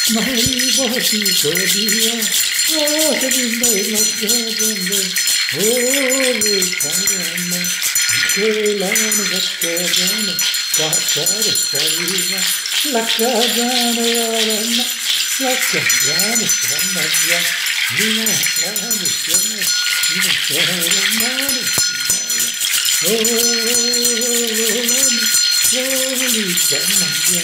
Mai basi kodiya, aasabinde lakkadande, ore karana, kelana lakkadana, kakar sariya, lakkadana yarana, lakkadana sramaya, nina lana sramaya, nina sramaya, holy sramaya,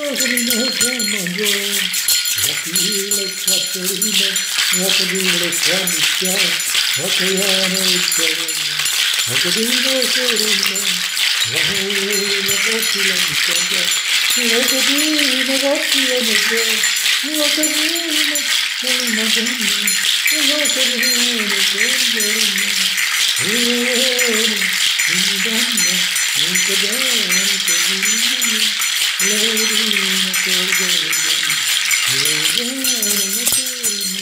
Rosalina Camargo, Rakile Caterina, Rakadile Camiscia, Rakayana Iterina, Rakadina Serena, Rakadina Bottila Micanda, Rakadina Bottila Micanda, Rakadina Salina Donna, Rakadina Donna, Donna, Rakadina Donna, Lerina Corgorina, Lerina Corgorina,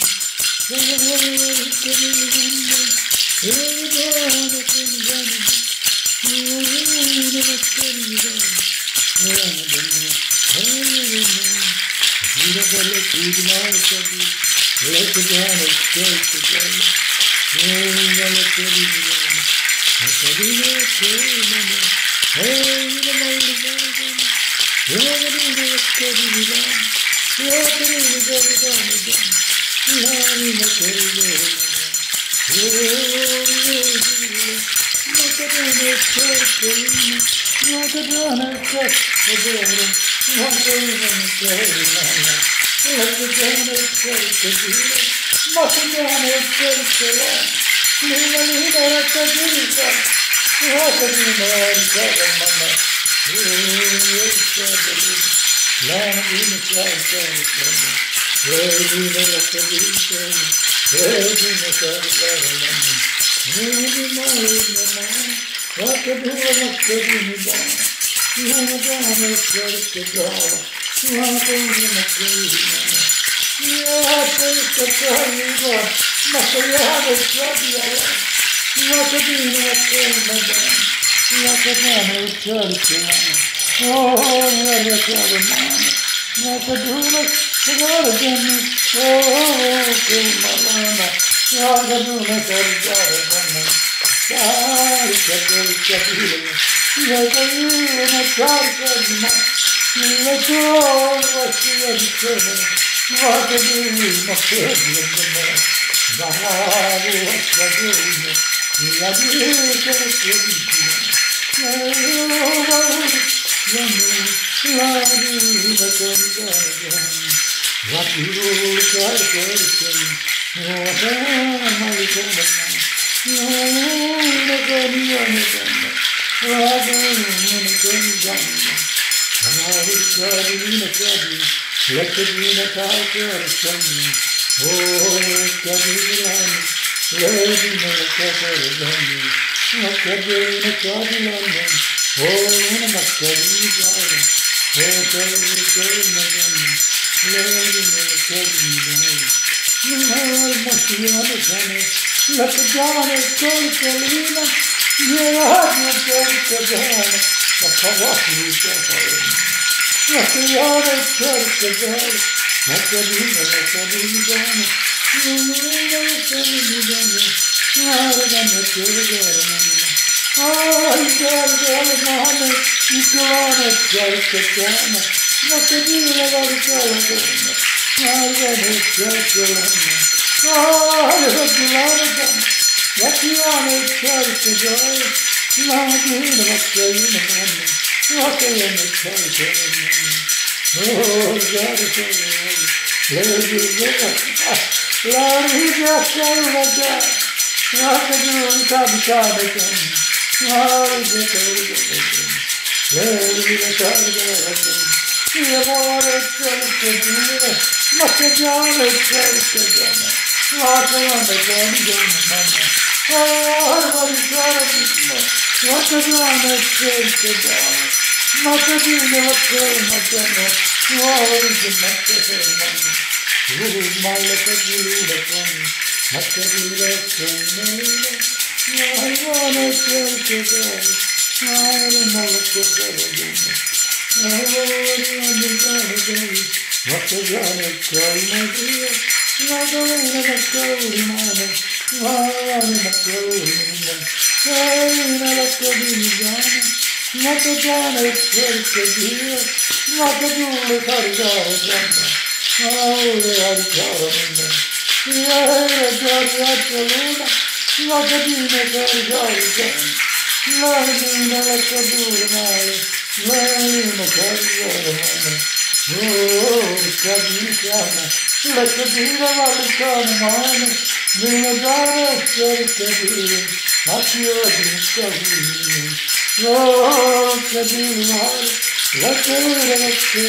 oh, cadicana, la cadina valicana mano, nella dana cadina, a piedi cadina, oh, cadina, la cadina,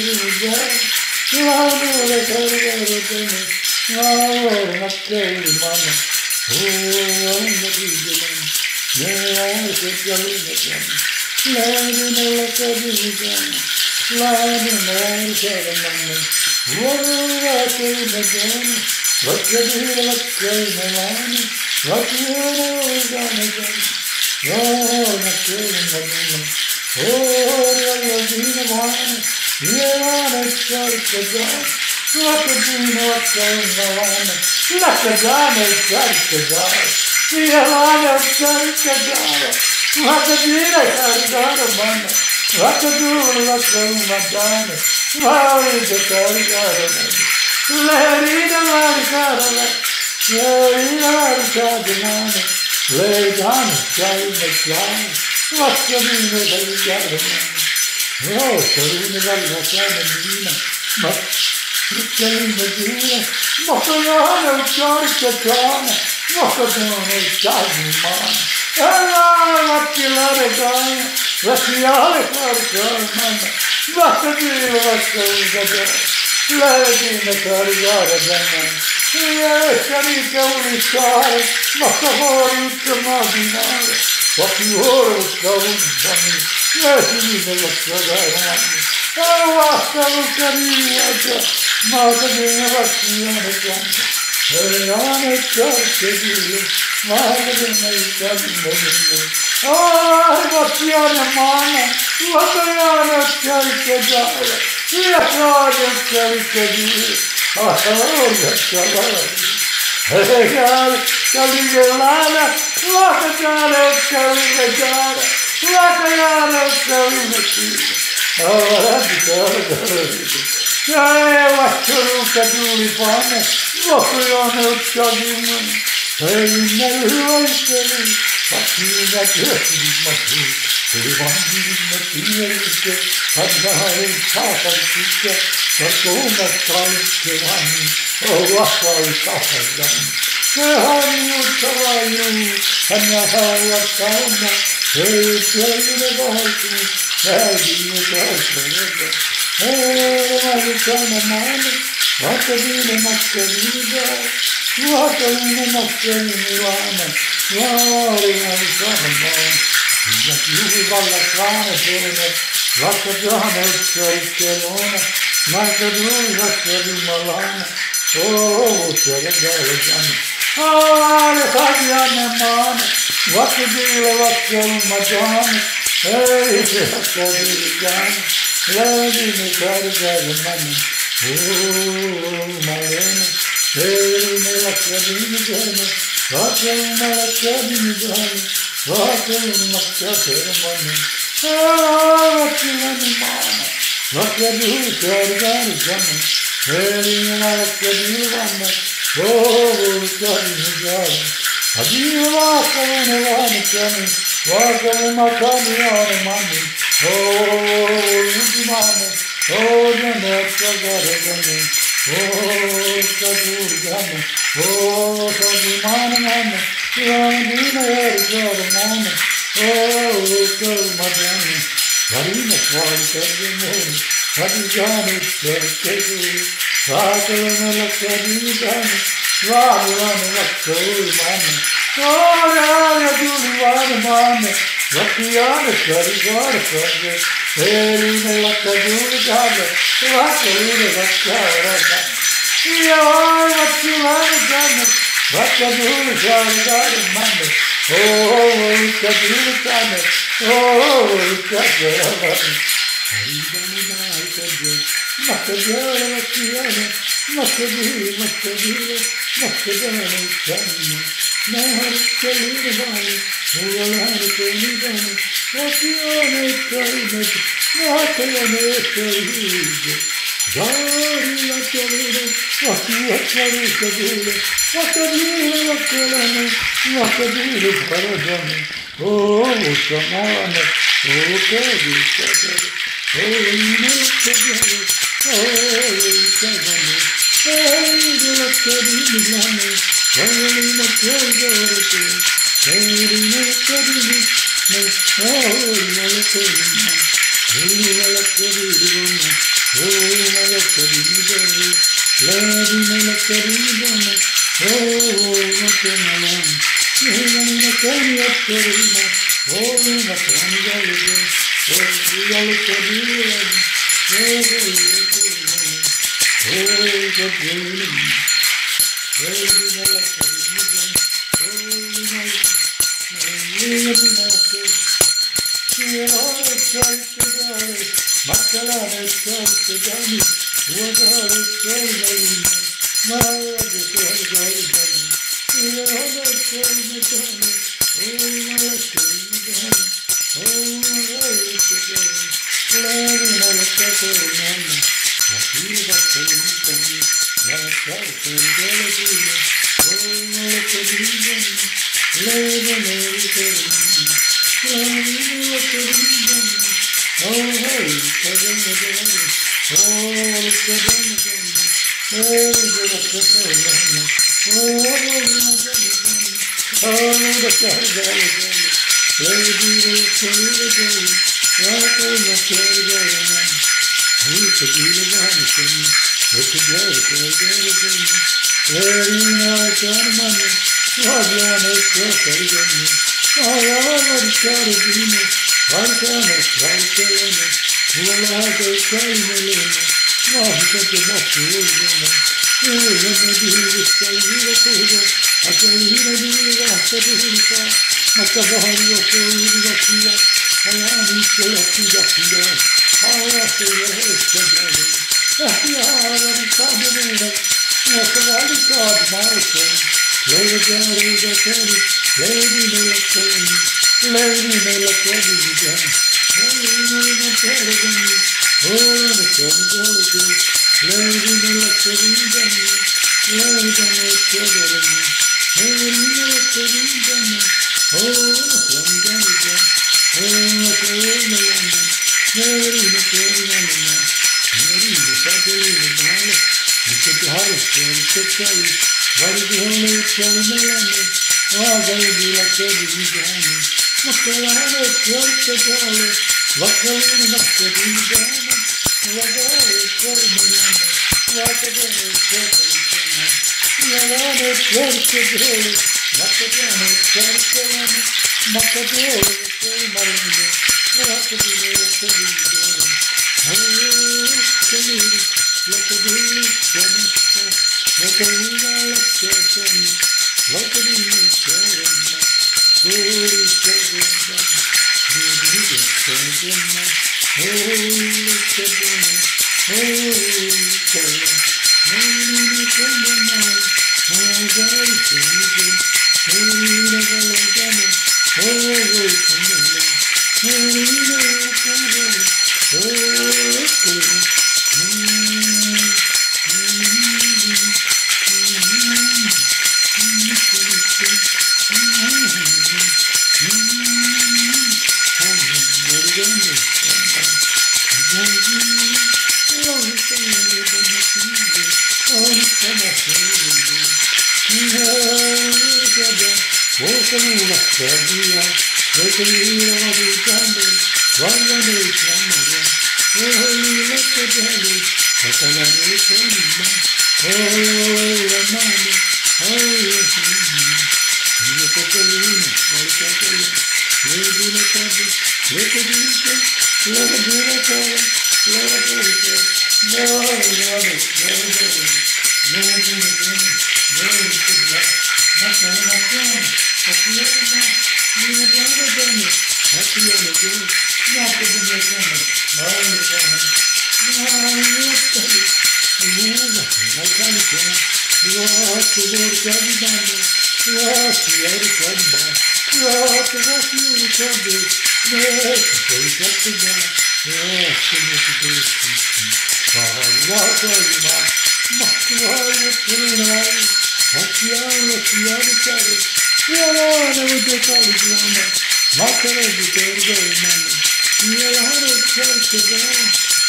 la cadina, la cadina, lay down, child, my child. What's the meaning of the garden? Oh, Karuna Valvasana Medina, Makalina Medina, Makayana, Charikatana, Makadana, Chagman. Allah, Kilaragana, Rakiala Karkamana, Vakadila Vakavada, Ladina Karigara. Karika Ulisara, Makahori Kamadinara, what you hold is going funny, let me the Lakadana. I was so Karika, Makadina Vakiana, Heriana Karkadilla, Makadina Kadina. Oh, Vakiana Mana, Vakayana Karkadala, Yakaya Karkadilla. Oh, that's so good. Hey, God, Kaligana, Lakagana, Kaligana, Lakagana, Kaligana. Oh, that's so good. Hey, what's the look at you, Fana? What's the honor of Chagman? Hey, you never like me. But you got your food. Everyone is materialistic, but the high top of the teacher, but so much time to run. Oh, what are we talking about? How do you try you? And how you found that? Hey, tell you the voice, how do you try to live it? Hey, what is on the mind? What to be the master leader? What to be the master leader? What is on the mind? Io alla cane bene, la cagione cerchelona, ma che lui la di malana, oh, c'è la gana. Ah, le fagiane mano, va che dire la che madonna, ehi, che di gana, lei mi carica le mani, oh, malena, ehi, nella cabina gana, va che nella cabina gana. What a much ceremony. Oh, what you want, Mama? What you do, Sargani, Johnny? Very much you want. Oh, Johnny, Johnny. Have you lost anyone, Johnny? What a Macani on money? Oh, Mama. Oh, the next Johnny. Oh, Johnny. Oh, Johnny, Marina, oh, go, Madonna, Marina, Marina, Patigani, Sergei, Sakana, Lakadani, Radhan, Lakadani, oh, Rana, Juliana, Mana, Lakiana, Sarigara, Sargay, Erina, Lakaduni, Gada, Lakaduni, Lakadani, Yar, Lakadani, what can you do, Monday? Oh, can you do, oh, can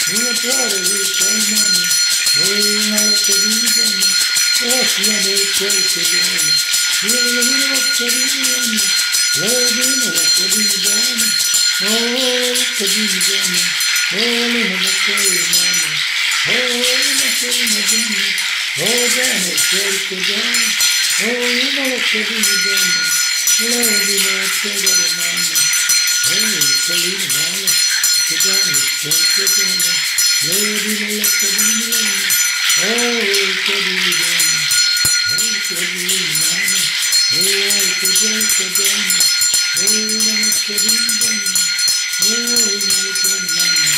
una cuore di calmane, una cadivano, osciano il cerco d'oro, io una cadivano, vedino la cadivano, oh cadivano, oh una cadivano, oh una cadivano, oh bene cerco d'oro, oh una cadivano, vedino la cadivano, oh cadivano, che bene cerco d'oro, vedino la cadivano, oh cadivano, oh cadivano, oh cadivano, oh una cadivano, oh una cadivano,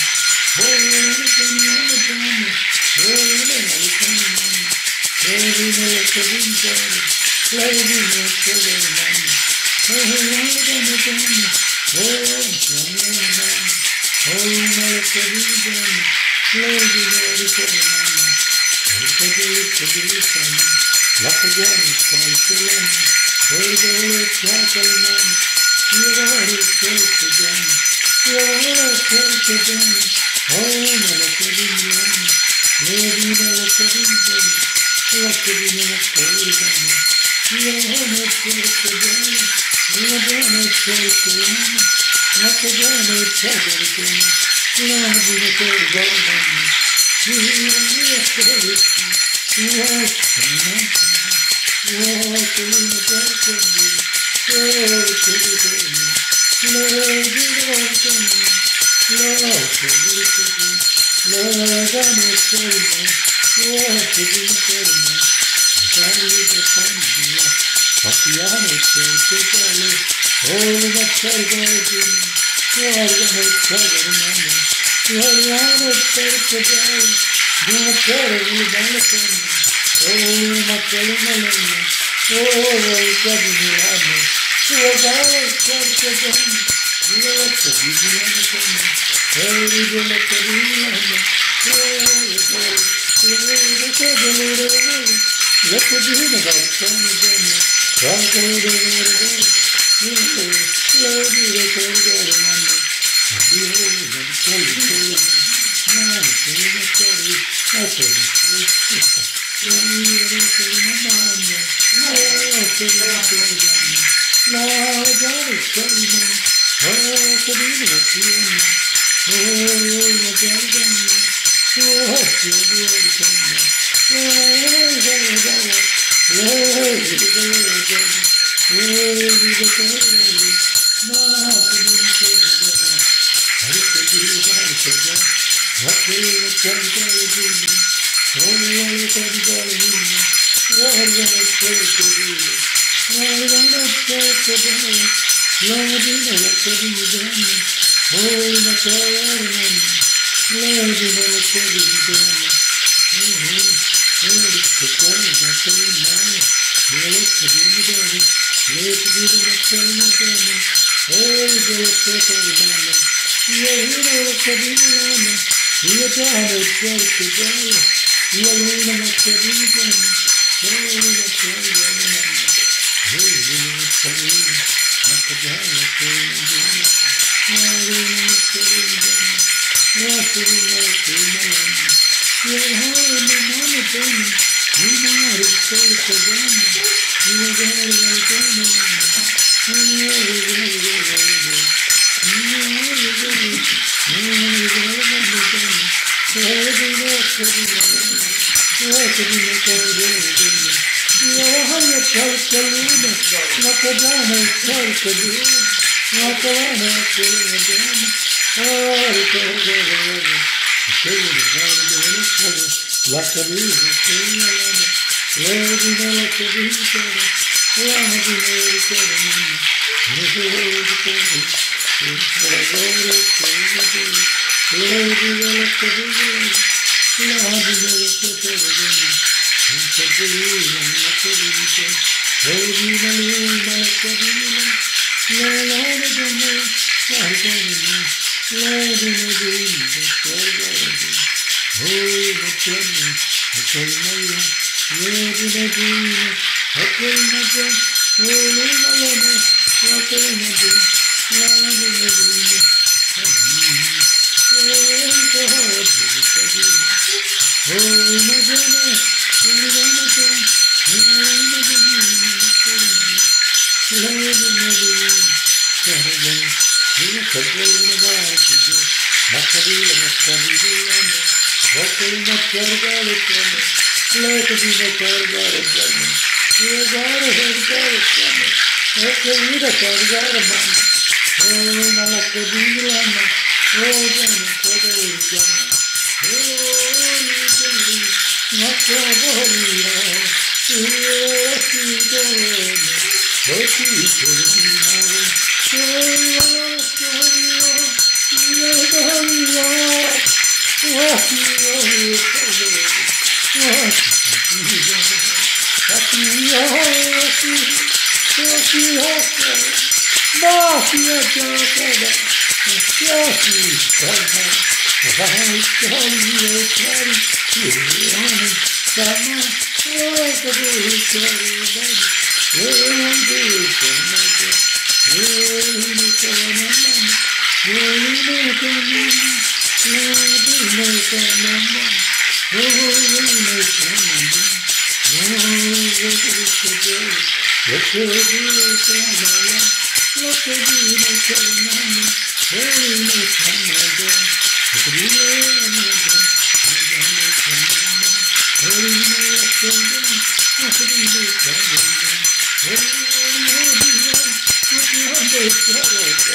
Holy